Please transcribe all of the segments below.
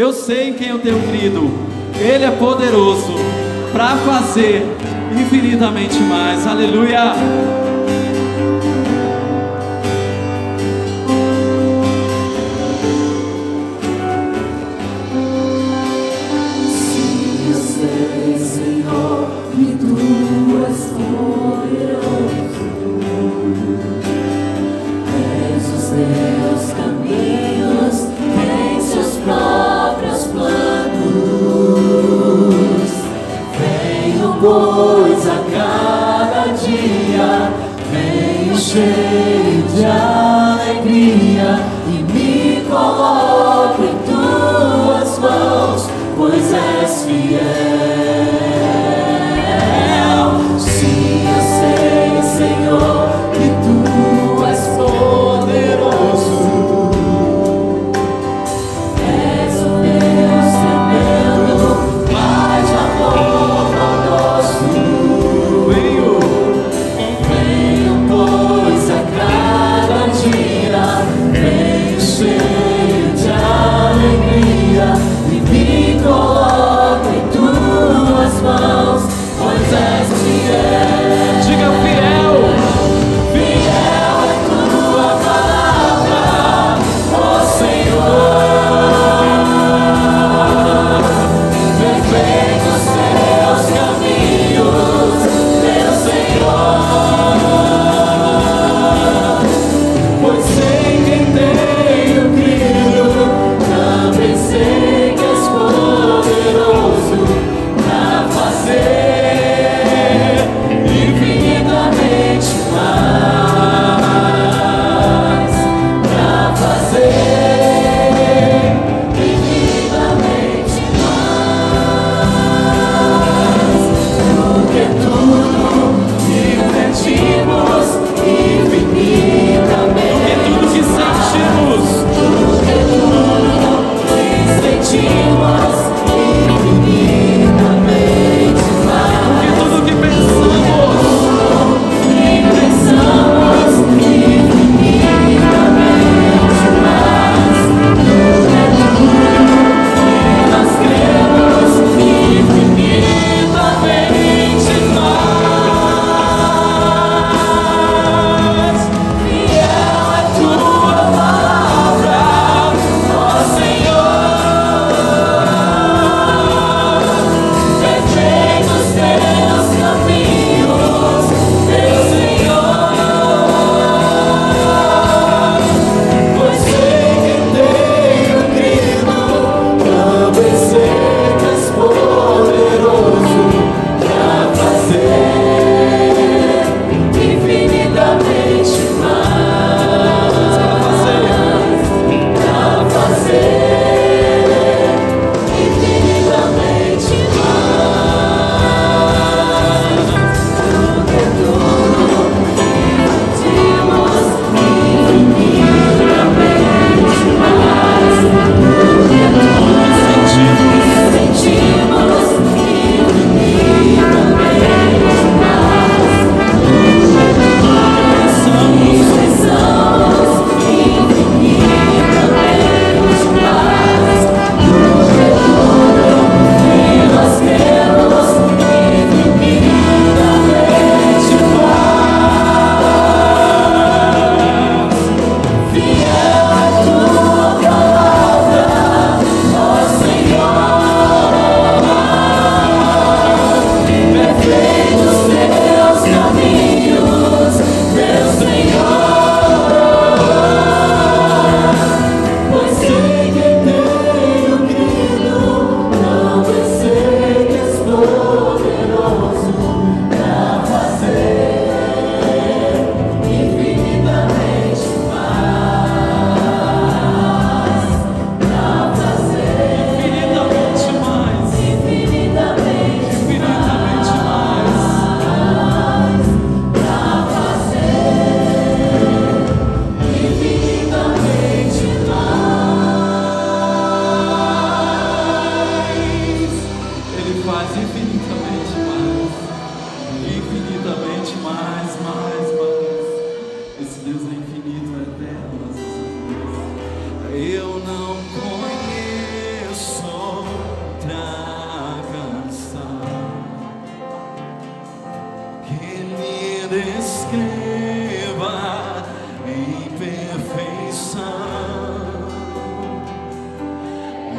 Eu sei em quem eu tenho crido. Ele é poderoso para fazer infinitamente mais. Aleluia. Pois a cada dia venho cheio de alegria e me coloco em tuas mãos, pois és fiel. Sim, eu sei, Senhor, que tu és poderoso. És o Deus tremendo, Pai de amor. Venho, pois a cada dia venho cheio de alegria e me coloco em tuas mãos, pois és fiel. Diga fiel. Fiel é tua palavra, ó Senhor. Perfeitos teus caminhos, meu Senhor. Pois sei quem tenho crido, também sei que és poderoso pra fazer infinitamente mais, pra fazer infinitamente mais do que tudo que pedimos, infinitamente. É tudo que sentimos. Do que tudo que sentimos, infinitamente mais. É tudo que pensamos. Infinitamente mais. Do que tudo que nós cremos, infinitamente mais. Fiel é tua palavra, ó Senhor. Perfeitos teus caminhos, meu Senhor. Pois sei que tenho crido, também sei que és poderoso pra fazer infinitamente mais, pra fazer infinitamente mais do que tudo que pedimos, infinitamente mais do que tudo que sentimos, infinitamente mais do que tudo que pensamos, infinitamente mais do que tudo que nós queremos, infinitamente mais. Fiel é tua palavra, ó Senhor. Perfeitos teus caminhos, meu Senhor. Pois sei que tenho crido, também sei que és poderoso pra fazer infinitamente mais, pra fazer Infinitamente mais. infinitamente Infinitamente mais. pra fazer infinitamente mais. Ele faz infinitamente mais. Infinitamente mais. Esse Deus é infinito, é eterno. Eu não conheço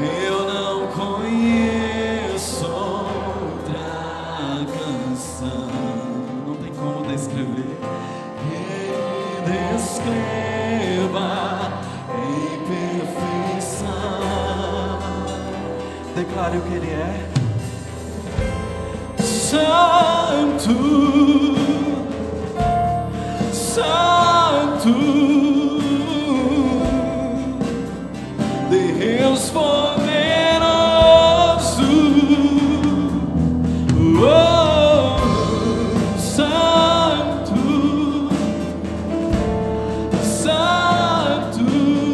Eu não conheço outra canção. Não tem como descrever. Ele descreva em perfeição. Declare o que Ele é. Santo, Santo, Deus poderoso. Oh, Santo, Santo,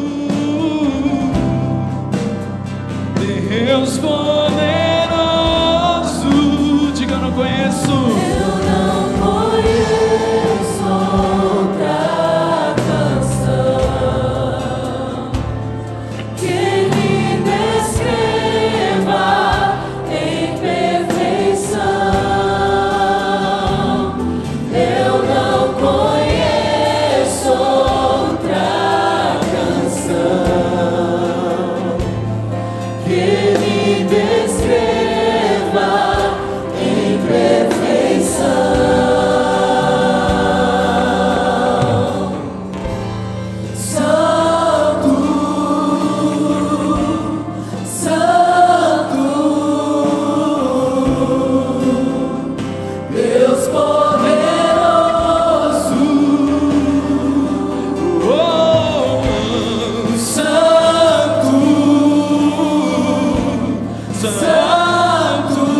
Deus poderoso. Diga, eu não conheço. Eu não conheço outra canção que me descreva em perfeição. Eu não conheço outra canção que me descreva em perfeição. Santo, Santo, Deus poderoso. Oh, Santo, Santo,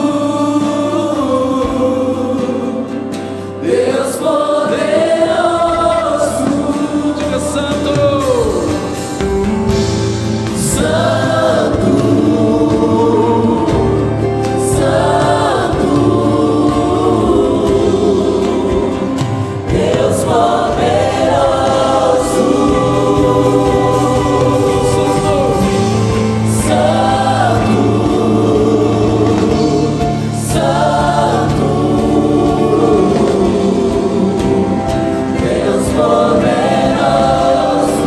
Deus poderoso. diga Santo, Santo, Santo, Deus poderoso. Santo, Santo, Deus poderoso.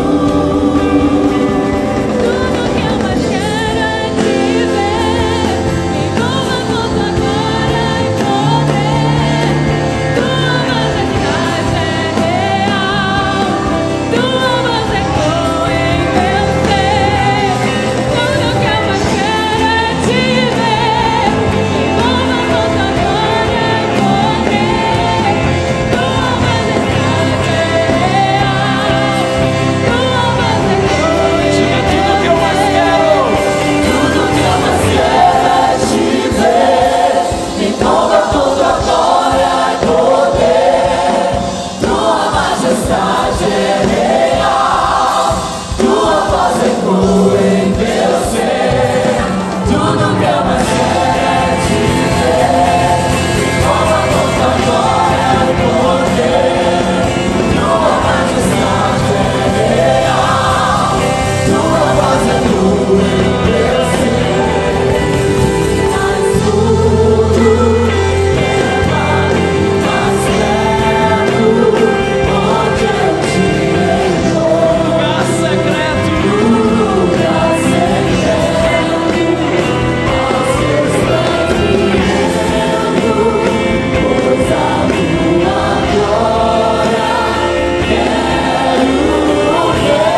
Tudo que eu mais quero é te ver, me toma com tua glória e poder. Tua majestade é real, tua voz ecoa em meu ser. Tudo que eu mais quero é te ver, me toma com tua glória e poder. Tua majestade é real, tua voz ecoa em diga tudo que eu mais quero. Tudo que eu mais quero é te ver, me toma com tua glória e poder. Tua majestade é real, tua voz ecoa em meu ser. Tudo que eu mais quero é te ver, me toma com tua glória e poder. Tua majestade é real, tua voz ecoa em meu ser. Mais tudo leva-me mais perto, onde eu te encontro. Lugar secreto, Lugar secreto, aos teus pés me rendo, pois a tua glória quero ver.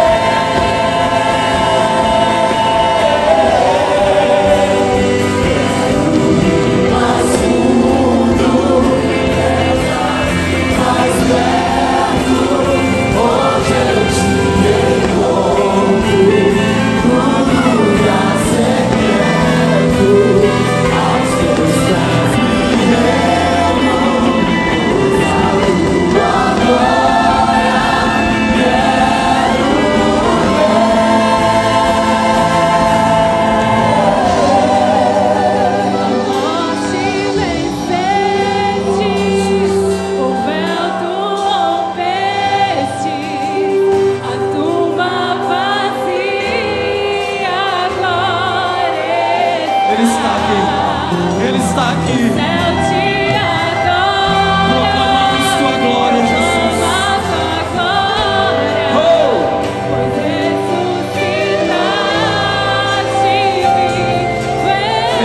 Mais fundo, leva-me mais perto, onde eu te encontro. Lugar secreto, aos teus pés me rendo, pois a tua glória quero morte venceste, o vento rompeste, a tumba vazia agora Ele está aqui, Ele está aqui. o céu te adora, Proclamamos tua glória, Jesus. clama tua glória, Oh, pois ressuscitaste,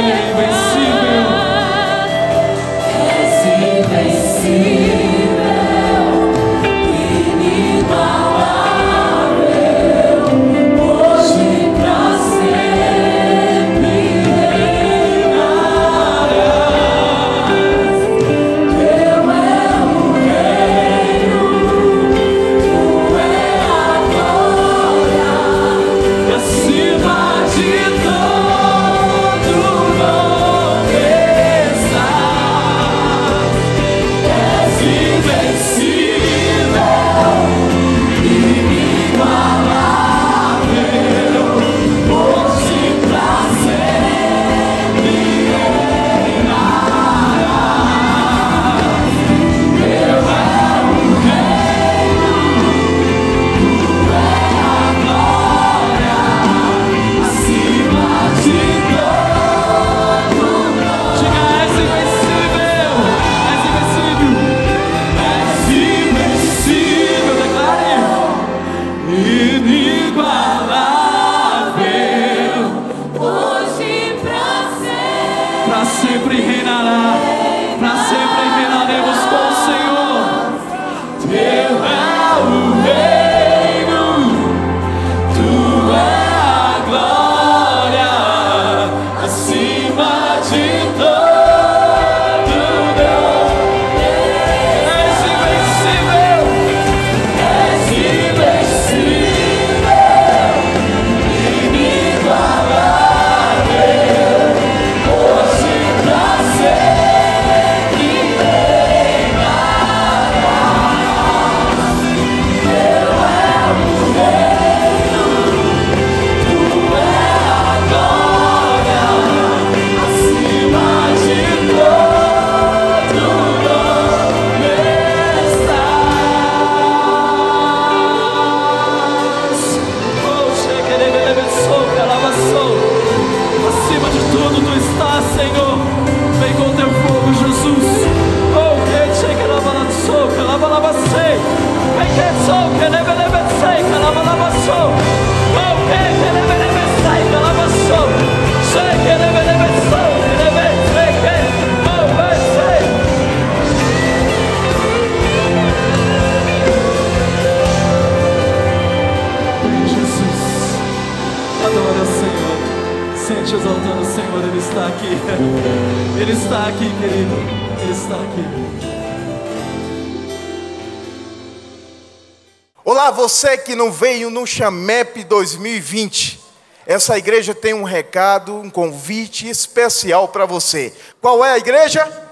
Sente exaltando o Senhor, Ele está aqui. Ele está aqui, querido. Ele está aqui. Olá, você que não veio no Chamep 2020. Essa igreja tem um recado, um convite especial para você. Qual é a igreja?